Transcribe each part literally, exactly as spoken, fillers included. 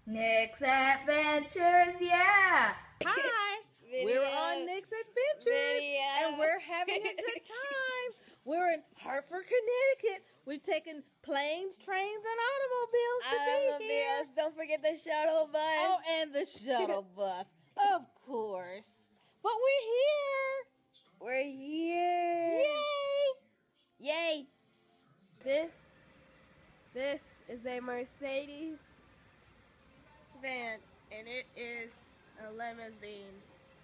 Nick's Adventures, yeah! Hi! Video. We're on Nick's Adventures Video. and we're having a good time. We're in Hartford, Connecticut. We've taken planes, trains, and automobiles to be here. Automobiles. Don't forget the shuttle bus. Oh, and the shuttle bus, of course. But we're here. We're here. Yay! Yay! This, this is a Mercedes van, and it is a limousine.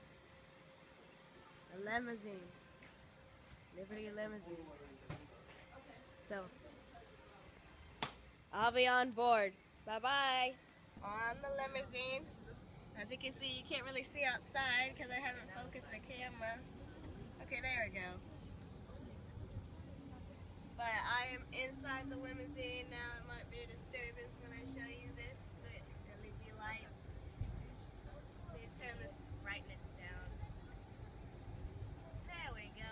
A limousine. Liberty limousine. So, I'll be on board. Bye-bye. On the limousine. As you can see, you can't really see outside because I haven't focused the camera. Okay, there we go. But I am inside the limousine now. It might be a disturbance when I show you this, the L E D lights. Let me turn this brightness down. There we go.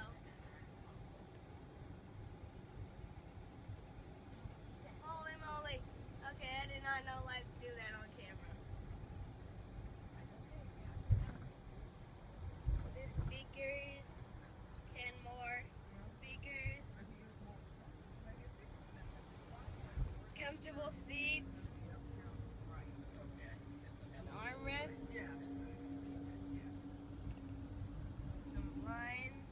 Holy moly. Okay, I did not know lights do that on camera. There's speakers, ten more speakers. Comfortable seats, an armrest, some blinds,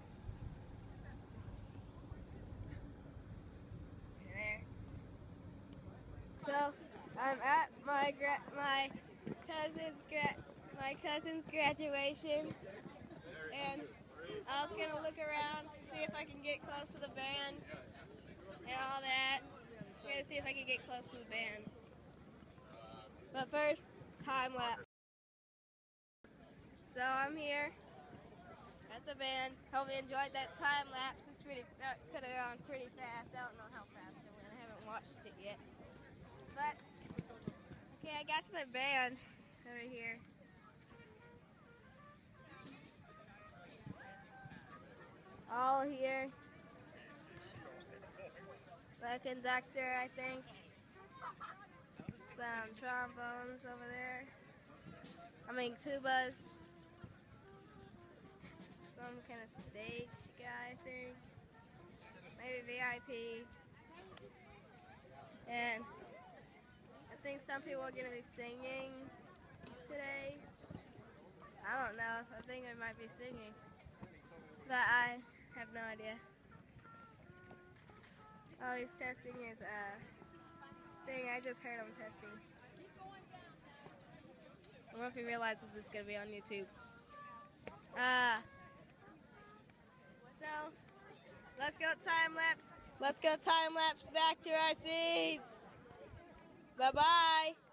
there. So I'm at my gra my cousin's gra my cousin's graduation, and I was gonna look around, see if I can get close to the band and all that. I'm gonna see if I can get close to the band. But first, time lapse. So I'm here at the band. Hope you enjoyed that time lapse. It's pretty. That could have gone pretty fast. I don't know how fast it went. I haven't watched it yet. But okay, I got to the band over here. All here. The conductor, I think. Some trombones over there. I mean, tubas. Some kind of stage guy, I think. Maybe V I P. And I think some people are going to be singing today. I don't know. I think they might be singing. But I have no idea. Oh, he's testing his uh, thing. I just heard him testing. I don't know if he realizes this is going to be on YouTube. Uh, so, let's go time lapse. Let's go time lapse back to our seats. Bye-bye.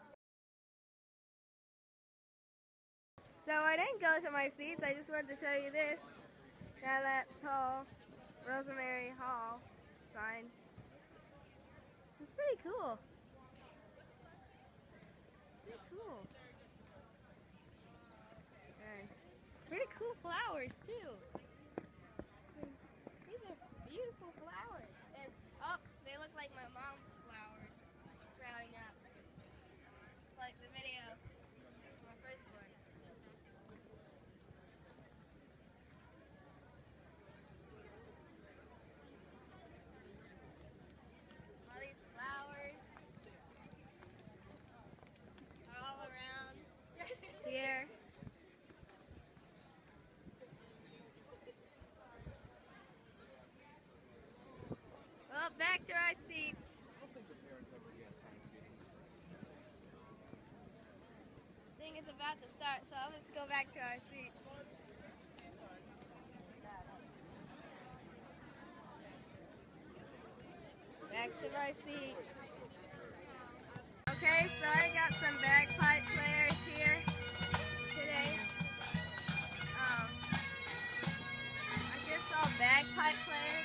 So I didn't go to my seats. I just wanted to show you this. Time lapse hall. Rosemary Hall sign. It's pretty cool. Pretty cool. And pretty cool flowers too. These are beautiful flowers. And oh, they look like my mom's flowers sprouting up. Like the video, my first one. All these flowers are all around here. Well, back to our seats. I think it's about to start, so I'll just go back to our seats. Back to my seat. Okay, so I got some bagpipe players here today. Um, I just saw bagpipe players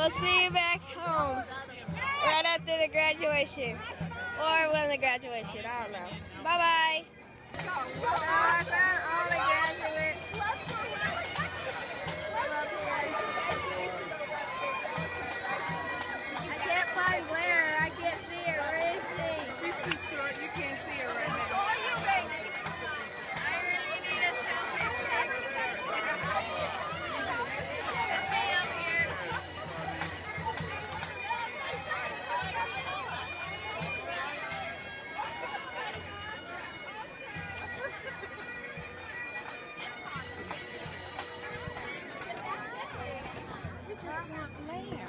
we'll see you back home right after the graduation. Or when the graduation, I don't know. Bye-bye. So I found all the graduates. I can't find Blair. I can't see her. Where is she? She's too short. You can't see her right now. Oh, you baby. I really need a selfie. Let's stay up here. We just want Blair.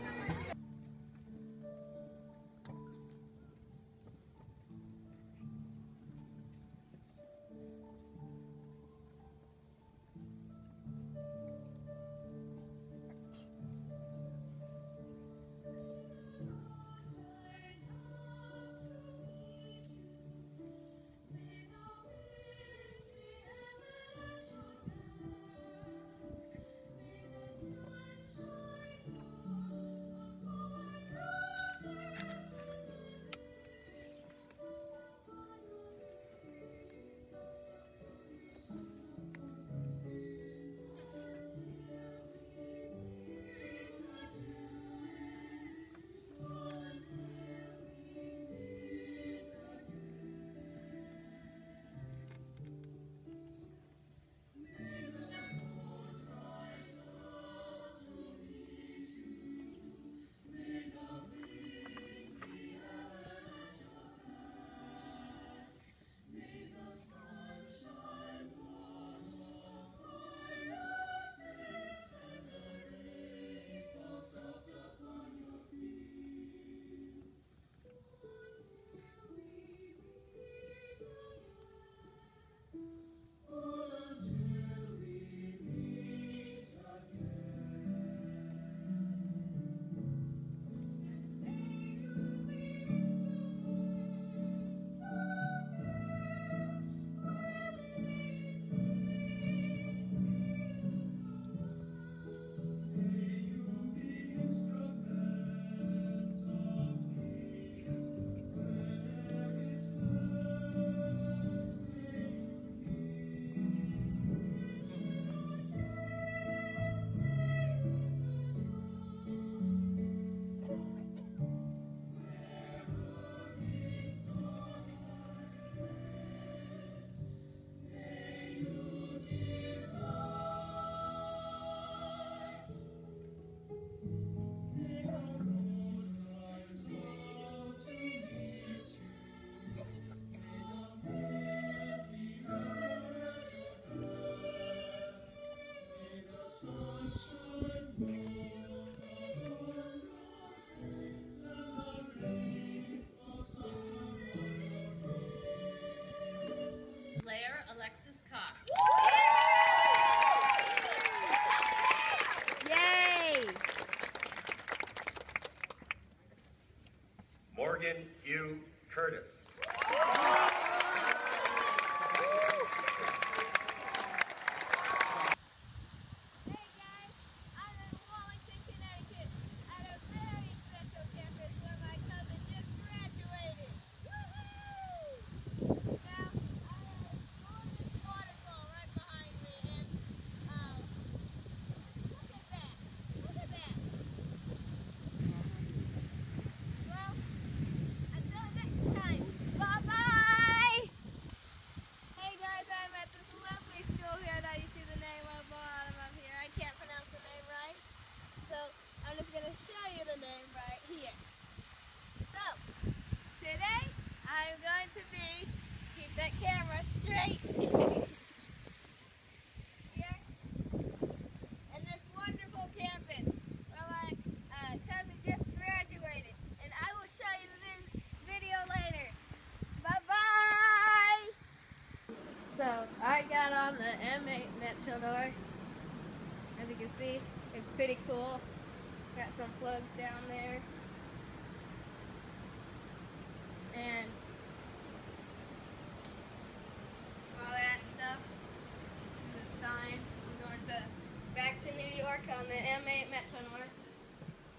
Morgan Hugh Curtis. Hey guys, I'm in Wallingford, Connecticut at a very special campus where my cousin just graduated. Woohoo! Now, I have this waterfall right behind me and um, look at that. Look at that. Well, until next time, bye-bye! Hey guys, I'm at this lovely school here that you see the name of the bottom of here. I can't pronounce the name right, so I'm just going to show you the name right here. So, today I'm going to be, keep that camera straight, here in this wonderful campus where my uh, cousin just graduated, and I will show you the vid video later. Bye-bye! So, I got on the M eight Metro North. As you can see, it's pretty cool. Got some plugs down there. And all that stuff. This is a sign. I'm going to back to New York on the M eight Metro North.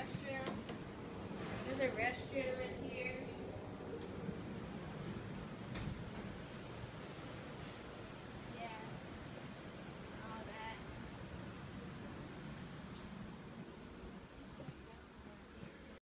restroom. There's a restroom in